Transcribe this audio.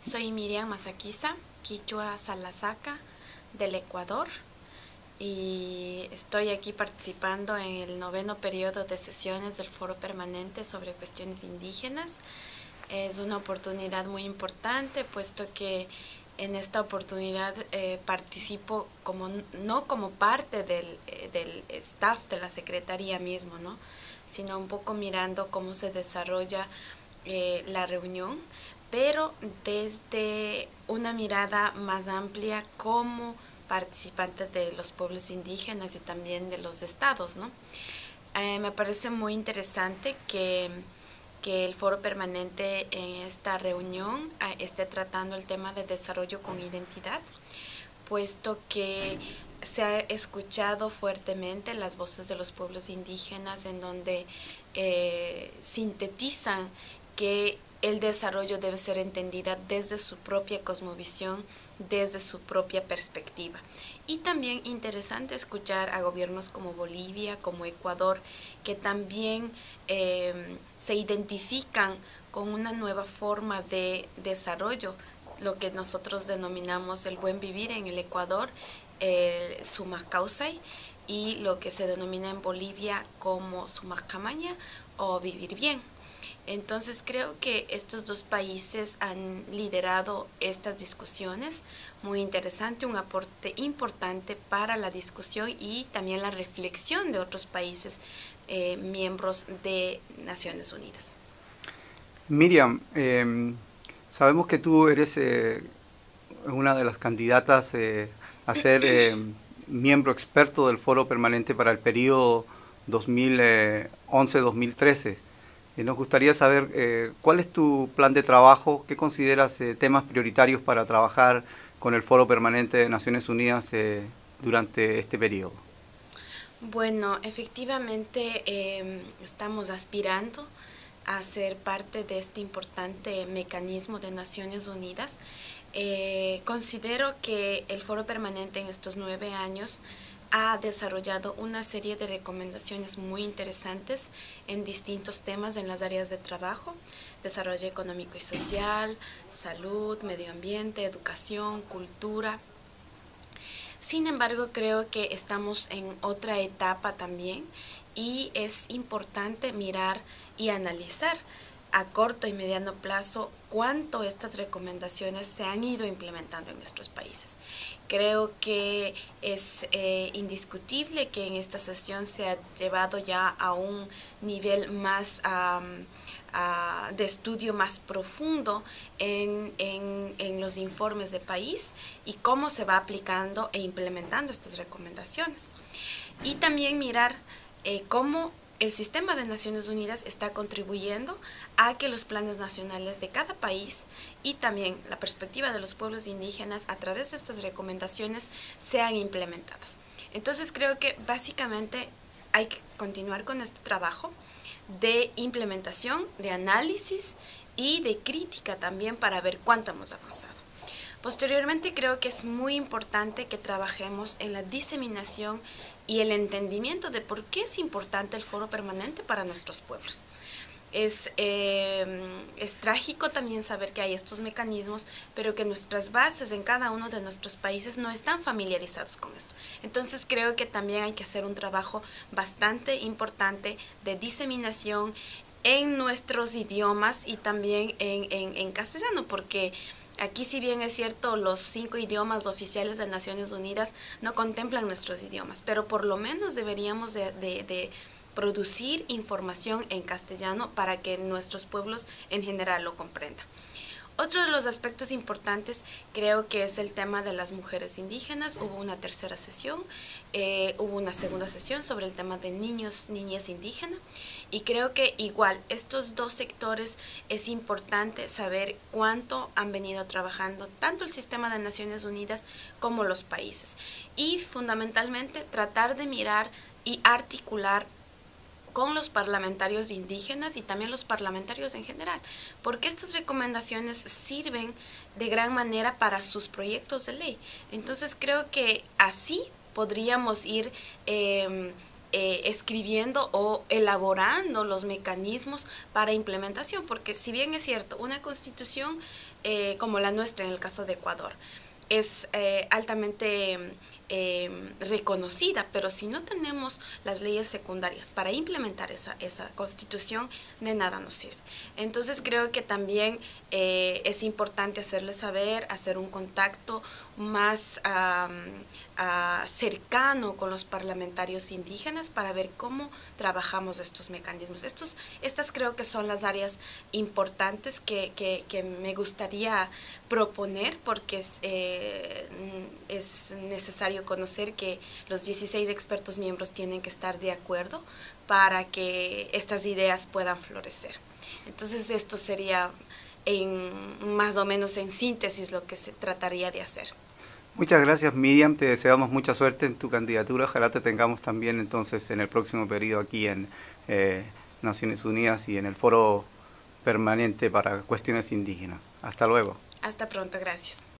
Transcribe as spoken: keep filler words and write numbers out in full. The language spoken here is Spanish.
Soy Miriam Masaquiza, quichua Salasaca, del Ecuador, y estoy aquí participando en el noveno periodo de sesiones del Foro Permanente sobre Cuestiones Indígenas. Es una oportunidad muy importante, puesto que en esta oportunidad eh, participo como, no como parte del, eh, del staff de la Secretaría mismo, ¿no? Sino un poco mirando cómo se desarrolla eh, la reunión, pero desde una mirada más amplia como participante de los pueblos indígenas y también de los estados, ¿no? Eh, me parece muy interesante que, que el foro permanente en esta reunión eh, esté tratando el tema de desarrollo con identidad, puesto que se ha escuchado fuertemente las voces de los pueblos indígenas en donde eh, sintetizan que el desarrollo debe ser entendida desde su propia cosmovisión, desde su propia perspectiva. Y también interesante escuchar a gobiernos como Bolivia, como Ecuador, que también eh, se identifican con una nueva forma de desarrollo, lo que nosotros denominamos el buen vivir en el Ecuador, el Sumacausay, y lo que se denomina en Bolivia como Sumacamaña o vivir bien. Entonces creo que estos dos países han liderado estas discusiones, muy interesante, un aporte importante para la discusión y también la reflexión de otros países eh, miembros de Naciones Unidas. Miriam, eh, sabemos que tú eres eh, una de las candidatas eh, a ser eh, miembro experto del Foro Permanente para el periodo dos mil once a dos mil trece. Eh, nos gustaría saber eh, cuál es tu plan de trabajo, qué consideras eh, temas prioritarios para trabajar con el Foro Permanente de Naciones Unidas eh, durante este periodo. Bueno, efectivamente eh, estamos aspirando a ser parte de este importante mecanismo de Naciones Unidas. Eh, considero que el Foro Permanente en estos nueve años ha desarrollado una serie de recomendaciones muy interesantes en distintos temas en las áreas de trabajo, desarrollo económico y social, salud, medio ambiente, educación, cultura. Sin embargo, creo que estamos en otra etapa también y es importante mirar y analizar a corto y mediano plazo cuánto estas recomendaciones se han ido implementando en nuestros países. Creo que es eh, indiscutible que en esta sesión se ha llevado ya a un nivel más um, uh, de estudio más profundo en, en, en los informes de país y cómo se va aplicando e implementando estas recomendaciones. Y también mirar eh, cómo el sistema de Naciones Unidas está contribuyendo a que los planes nacionales de cada país y también la perspectiva de los pueblos indígenas a través de estas recomendaciones sean implementadas. Entonces creo que básicamente hay que continuar con este trabajo de implementación, de análisis y de crítica también para ver cuánto hemos avanzado. Posteriormente creo que es muy importante que trabajemos en la diseminación y el entendimiento de por qué es importante el foro permanente para nuestros pueblos. Es, eh, es trágico también saber que hay estos mecanismos, pero que nuestras bases en cada uno de nuestros países no están familiarizados con esto. Entonces creo que también hay que hacer un trabajo bastante importante de diseminación en nuestros idiomas y también en, en, en castellano, porque aquí, si bien es cierto, los cinco idiomas oficiales de Naciones Unidas no contemplan nuestros idiomas, pero por lo menos deberíamos de, de, de producir información en castellano para que nuestros pueblos en general lo comprendan. Otro de los aspectos importantes creo que es el tema de las mujeres indígenas. Hubo una tercera sesión, eh, hubo una segunda sesión sobre el tema de niños, niñas indígenas, y creo que igual estos dos sectores es importante saber cuánto han venido trabajando tanto el sistema de Naciones Unidas como los países, y fundamentalmente tratar de mirar y articular con los parlamentarios indígenas y también los parlamentarios en general, porque estas recomendaciones sirven de gran manera para sus proyectos de ley. Entonces creo que así podríamos ir eh, eh, escribiendo o elaborando los mecanismos para implementación, porque si bien es cierto, una constitución eh, como la nuestra en el caso de Ecuador es eh, altamente eh, reconocida, pero si no tenemos las leyes secundarias para implementar esa, esa constitución, de nada nos sirve. Entonces creo que también eh, es importante hacerles saber, hacer un contacto más um, uh, cercano con los parlamentarios indígenas para ver cómo trabajamos estos mecanismos. Estos, estas creo que son las áreas importantes que, que, que me gustaría proponer, porque es, eh, es necesario conocer que los dieciséis expertos miembros tienen que estar de acuerdo para que estas ideas puedan florecer. Entonces esto sería en, más o menos en síntesis lo que se trataría de hacer. Muchas gracias, Miriam, te deseamos mucha suerte en tu candidatura, ojalá te tengamos también entonces en el próximo periodo aquí en eh, Naciones Unidas y en el Foro Permanente para Cuestiones Indígenas. Hasta luego. Hasta pronto, gracias.